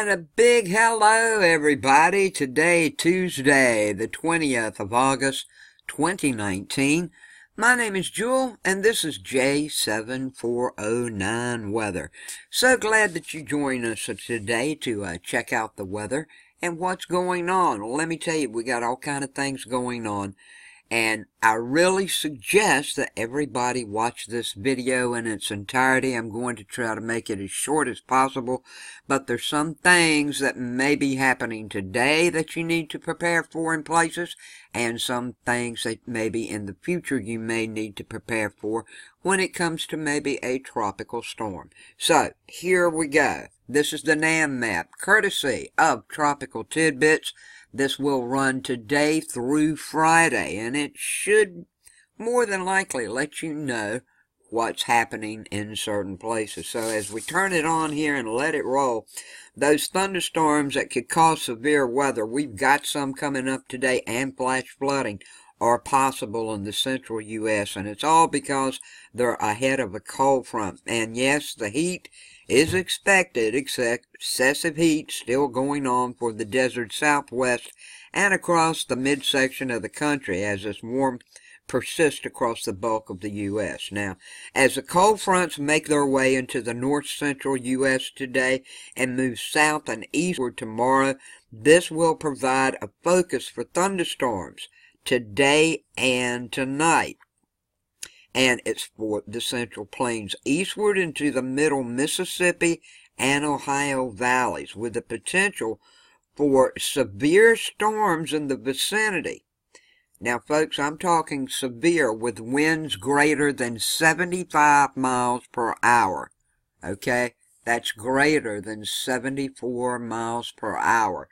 And a big hello, everybody. Today, Tuesday, the 20th of August, 2019. My name is Jewel, and this is J7409 Weather. So glad that you joined us today to check out the weather and what's going on. Well, let me tell you, we got all kind of things going on. And I really suggest that everybody watch this video in its entirety. I'm going to try to make it as short as possible, but there's some things that may be happening today that you need to prepare for in places, and some things that maybe in the future you may need to prepare for when it comes to maybe a tropical storm. So, here we go. This is the NAM map, courtesy of Tropical Tidbits. This will run today through Friday, and it should more than likely let you know what's happening in certain places. So as we turn it on here and let it roll, those thunderstorms that could cause severe weather, we've got some coming up today, and flash flooding are possible in the central U.S., and it's all because they're ahead of a cold front. And yes, the heat is expected, excessive heat still going on for the desert southwest and across the midsection of the country as this warm persists across the bulk of the U.S. Now, as the cold fronts make their way into the north-central U.S. today and move south and eastward tomorrow, this will provide a focus for thunderstorms today and tonight. And it's for the Central Plains eastward into the middle Mississippi and Ohio valleys, with the potential for severe storms in the vicinity. Now, folks, I'm talking severe with winds greater than 75 miles per hour. Okay? That's greater than 74 miles per hour.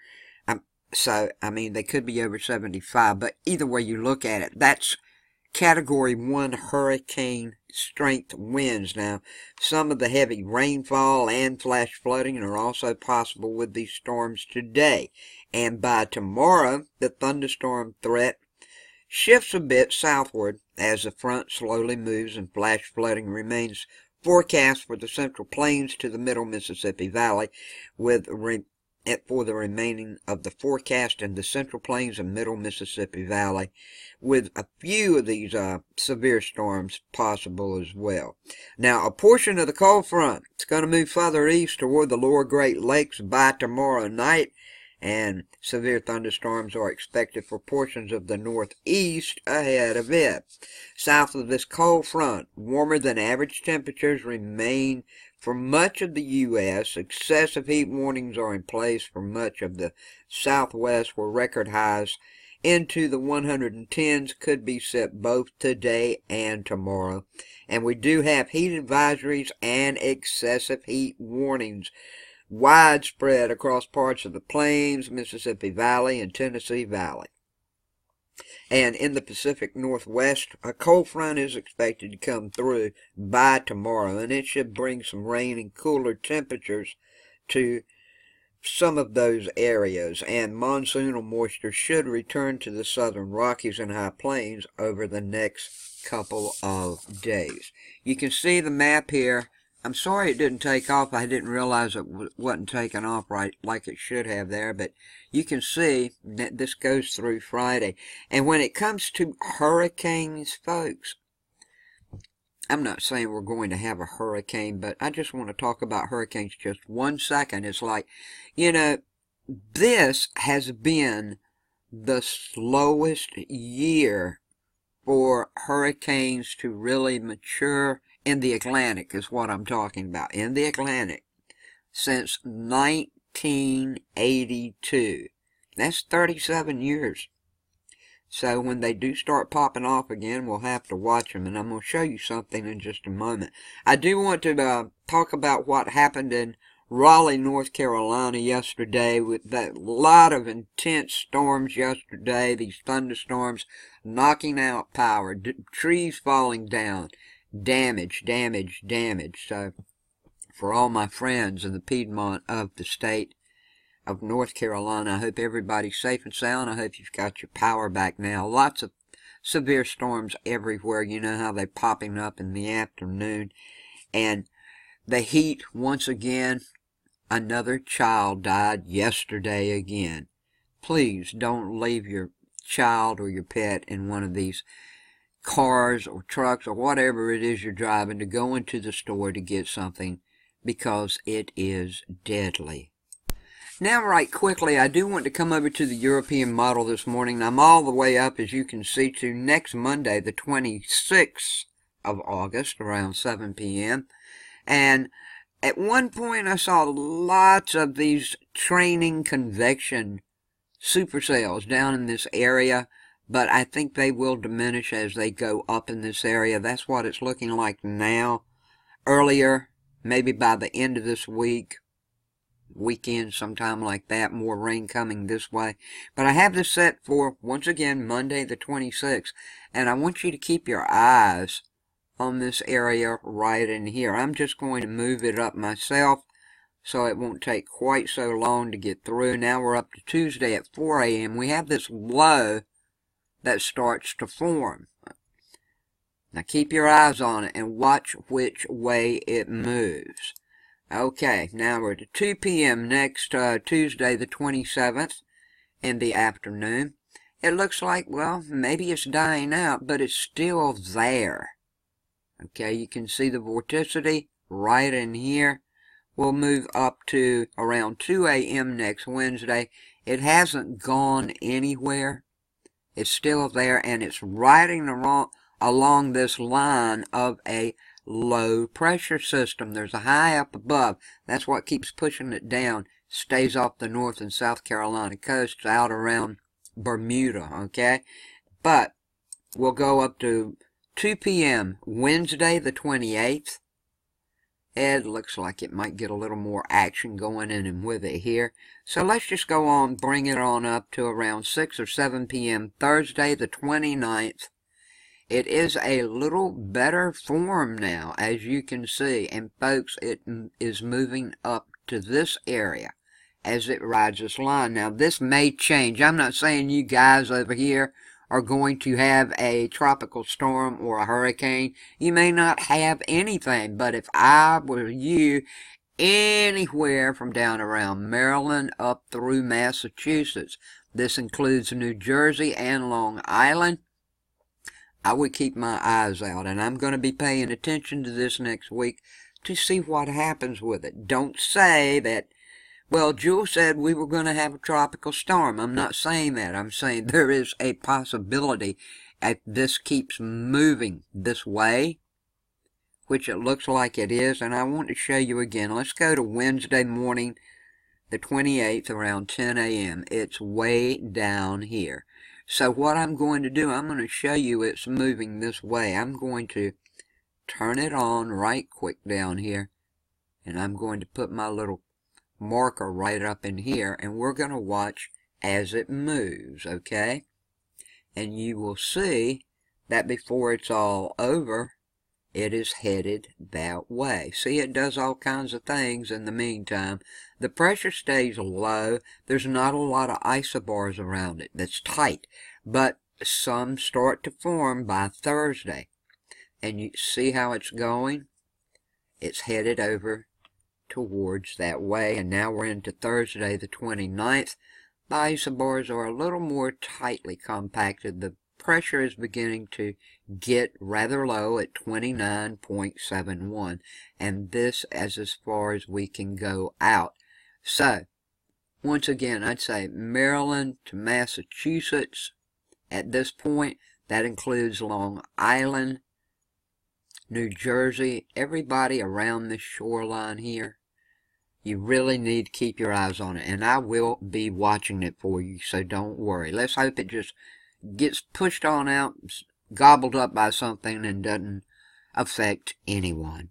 So, I mean, they could be over 75, but either way you look at it, that's Category 1 hurricane strength winds. Now, some of the heavy rainfall and flash flooding are also possible with these storms today. And by tomorrow, the thunderstorm threat shifts a bit southward as the front slowly moves, and flash flooding remains forecast for the Central Plains to the middle Mississippi Valley, with for the remaining of the forecast in the Central Plains and middle Mississippi Valley, with a few of these severe storms possible as well. Now, a portion of the cold front is going to move further east toward the lower Great Lakes by tomorrow night, and severe thunderstorms are expected for portions of the northeast ahead of it. South of this cold front, warmer than average temperatures remain for much of the U.S. Excessive heat warnings are in place for much of the southwest, where record highs into the 110s could be set both today and tomorrow. And we do have heat advisories and excessive heat warnings widespread across parts of the Plains, Mississippi Valley, and Tennessee Valley. And in the Pacific Northwest, a cold front is expected to come through by tomorrow, and it should bring some rain and cooler temperatures to some of those areas, and monsoonal moisture should return to the southern Rockies and High Plains over the next couple of days. You can see the map here. I'm sorry it didn't take off. I didn't realize it wasn't taking off right like it should have there, but you can see that this goes through Friday. And when it comes to hurricanes, folks, I'm not saying we're going to have a hurricane, but I just want to talk about hurricanes just 1 second. It's like, you know, this has been the slowest year for hurricanes to really mature in the Atlantic, is what I'm talking about, in the Atlantic, since 1982. That's 37 years. So when they do start popping off again, we'll have to watch them, and I'm going to show you something in just a moment. I do want to talk about what happened in Raleigh, North Carolina yesterday, with that lot of intense storms yesterday, these thunderstorms knocking out power, trees falling down, damage. So for all my friends in the Piedmont of the state of North Carolina, I hope everybody's safe and sound. I hope you've got your power back now. Lots of severe storms everywhere. You know how they're popping up in the afternoon. And the heat, once again, another child died yesterday again. Please don't leave your child or your pet in one of these cars or trucks or whatever it is you're driving to go into the store to get something, because it is deadly. Now, right quickly, I do want to come over to the European model this morning. I'm all the way up, as you can see, to next Monday, the 26th of August, around 7 p.m. And at one point, I saw lots of these training convection supercells down in this area, but I think they will diminish as they go up in this area. That's what it's looking like now. Earlier, maybe by the end of this weekend, sometime like that, more rain coming this way. But I have this set for, once again, Monday the 26th, and I want you to keep your eyes on this area right in here. I'm just going to move it up myself so it won't take quite so long to get through. Now we're up to Tuesday at 4 a.m. We have this low that starts to form. Now keep your eyes on it and watch which way it moves. Okay, now we're to 2 p.m. next Tuesday the 27th in the afternoon. It looks like, well, maybe it's dying out, but it's still there. Okay, you can see the vorticity right in here. We'll move up to around 2 a.m. next Wednesday. It hasn't gone anywhere. It's still there, and it's riding along this line of a low pressure system. There's a high up above. That's what keeps pushing it down. Stays off the North and South Carolina coasts out around Bermuda, okay? But we'll go up to 2 p.m. Wednesday the 28th. It looks like it might get a little more action going in and with it here. So let's just go on, bring it on up to around 6 or 7 p.m. Thursday the 29th. It is a little better form now, as you can see. And folks, it is moving up to this area as it rides this line. Now, this may change. I'm not saying you guys over here are going to have a tropical storm or a hurricane. You may not have anything, but if I were you, anywhere from down around Maryland up through Massachusetts, this includes New Jersey and Long Island, I would keep my eyes out, and I'm going to be paying attention to this next week to see what happens with it. Don't say that, well, Jules said we were going to have a tropical storm. I'm not saying that. I'm saying there is a possibility if this keeps moving this way, which it looks like it is, and I want to show you again. Let's go to Wednesday morning, the 28th, around 10 a.m. It's way down here. So what I'm going to do, I'm going to show you it's moving this way. I'm going to turn it on right quick down here, and I'm going to put my little marker right up in here, and we're going to watch as it moves, okay? And you will see that before it's all over, it is headed that way. See, it does all kinds of things in the meantime. The pressure stays low. There's not a lot of isobars around it that's tight, but some start to form by Thursday. And you see how it's going? It's headed over towards that way, and now we're into Thursday the 29th. The isobars are a little more tightly compacted. The pressure is beginning to get rather low at 29.71, and this is as far as we can go out. So, once again, I'd say Maryland to Massachusetts at this point. That includes Long Island, New Jersey, everybody around this shoreline here. You really need to keep your eyes on it, and I will be watching it for you, so don't worry. Let's hope it just gets pushed on out, gobbled up by something, and doesn't affect anyone.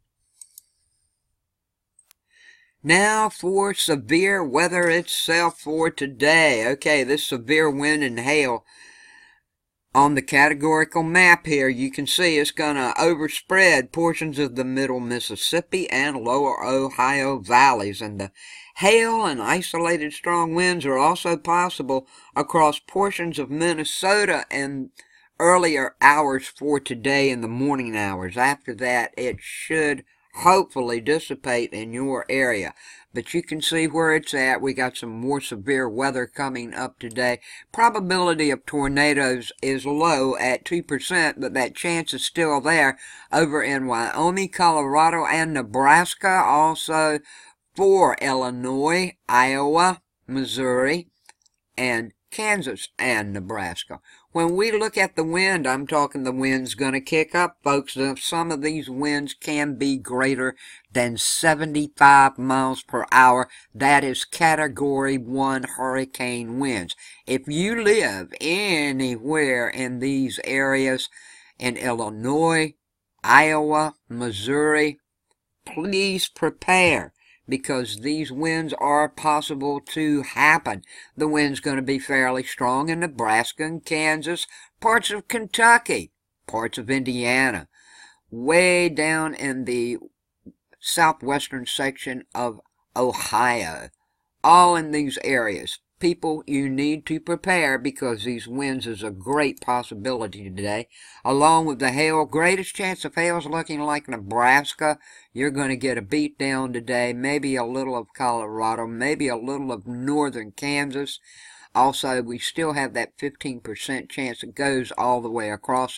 Now for severe weather itself for today. Okay, this severe wind and hail on the categorical map here, you can see it's going to overspread portions of the middle Mississippi and lower Ohio valleys. And the hail and isolated strong winds are also possible across portions of Minnesota in earlier hours for today in the morning hours. After that, it should hopefully dissipate in your area. But you can see where it's at. We got some more severe weather coming up today. Probability of tornadoes is low at 2%, but that chance is still there over in Wyoming, Colorado, and Nebraska. Also for Illinois, Iowa, Missouri, and Kansas and Nebraska. When we look at the wind, I'm talking the wind's going to kick up, folks. Some of these winds can be greater than 75 miles per hour. That is Category 1 hurricane winds. If you live anywhere in these areas in Illinois, Iowa, Missouri, please prepare, because these winds are possible to happen. The wind's going to be fairly strong in Nebraska and Kansas, parts of Kentucky, parts of Indiana, way down in the southwestern section of Ohio, all in these areas. People, you need to prepare, because these winds is a great possibility today. Along with the hail, greatest chance of hail is looking like Nebraska. You're going to get a beat down today, maybe a little of Colorado, maybe a little of northern Kansas. Also, we still have that 15% chance it goes all the way across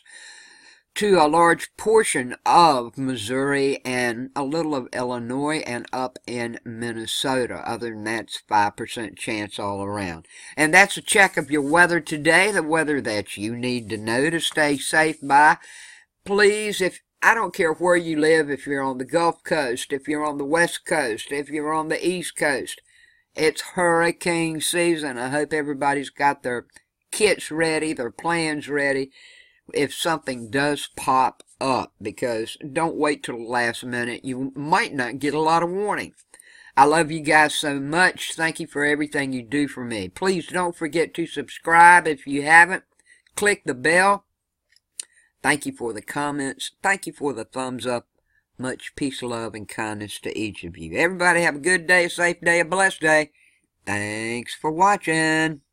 to a large portion of Missouri and a little of Illinois and up in Minnesota. Other than that, it's 5% chance all around. And that's a check of your weather today, the weather that you need to know to stay safe by. Please, I don't care where you live, if you're on the Gulf Coast, if you're on the West Coast, if you're on the East Coast, it's hurricane season. I hope everybody's got their kits ready, their plans ready, if something does pop up, because don't wait till the last minute. You might not get a lot of warning. I love you guys so much. Thank you for everything you do for me. Please don't forget to subscribe if you haven't. Click the bell. Thank you for the comments. Thank you for the thumbs up. Much peace, love, and kindness to each of you. Everybody have a good day, a safe day, a blessed day. Thanks for watching.